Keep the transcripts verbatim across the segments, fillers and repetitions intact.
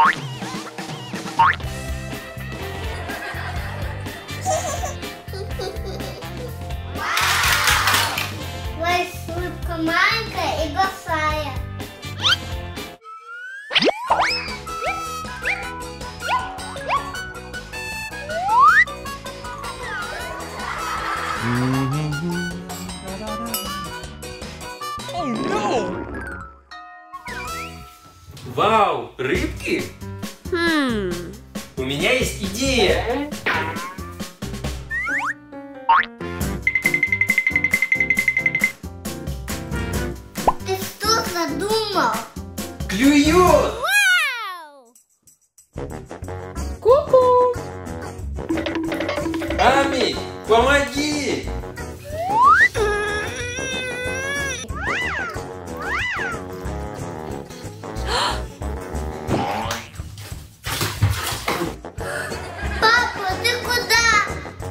Рыбка маленькая и большая. Вау, рыбки? Хм. У меня есть идея. Ты что задумал? Клюет! Ку-ку! Амми, помоги! Папа, ты куда?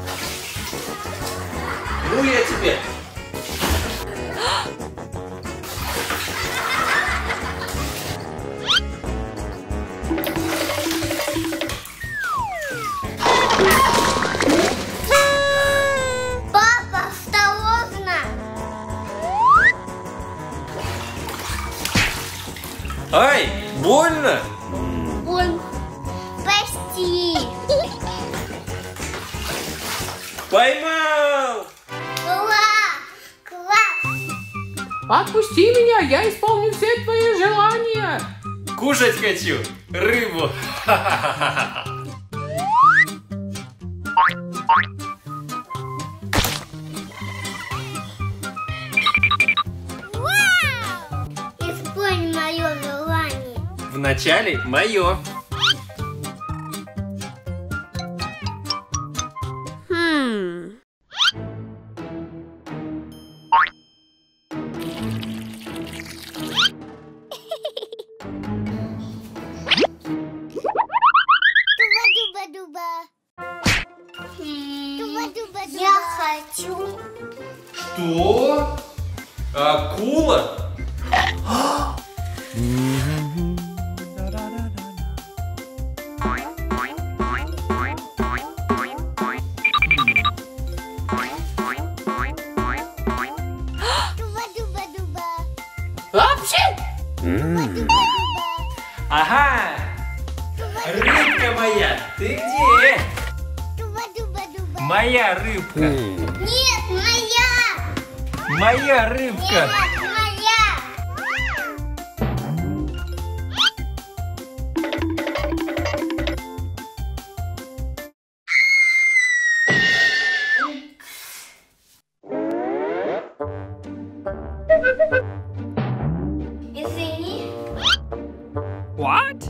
Ну я тебе. Папа, осторожно! Ай, больно? Ой, прости. Поймал! Класс! Класс! Отпусти меня, я исполню все твои желания. Кушать хочу рыбу. Исполни мое желание. Вначале мое. Хм. Я хочу. Что? Акула? Вообще? Ага! Рыбка моя, ты где? Моя рыбка. Нет, моя! Моя рыбка. Нет, моя! Извини. What?